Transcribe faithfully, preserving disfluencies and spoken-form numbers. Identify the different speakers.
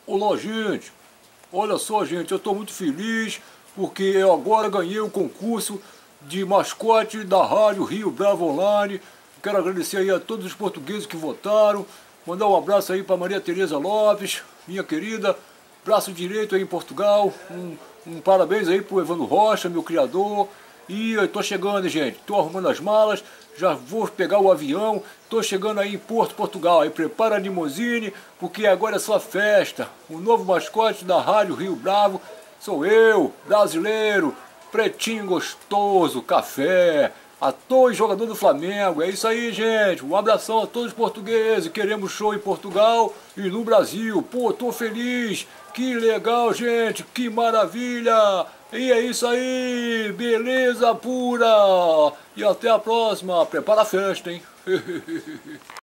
Speaker 1: Olá, gente. Olha só, gente, eu estou muito feliz porque eu agora ganhei o concurso de mascote da Rádio Rio Bravo Online. Quero agradecer aí a todos os portugueses que votaram. Mandar um abraço aí para Maria Tereza Lopes, minha querida, braço direito aí em Portugal. Um, um parabéns aí para o Evandro Rocha, meu criador. E eu tô chegando, gente, tô arrumando as malas, já vou pegar o avião, tô chegando aí em Porto, Portugal. Aí prepara a limousine, porque agora é só festa. O novo mascote da Rádio Rio Bravo sou eu, brasileiro, pretinho gostoso, café, ator e jogador do Flamengo. É isso aí, gente. Um abração a todos os portugueses. Queremos show em Portugal e no Brasil. Pô, tô feliz. Que legal, gente. Que maravilha. E é isso aí. Beleza pura. E até a próxima. Prepara a festa, hein?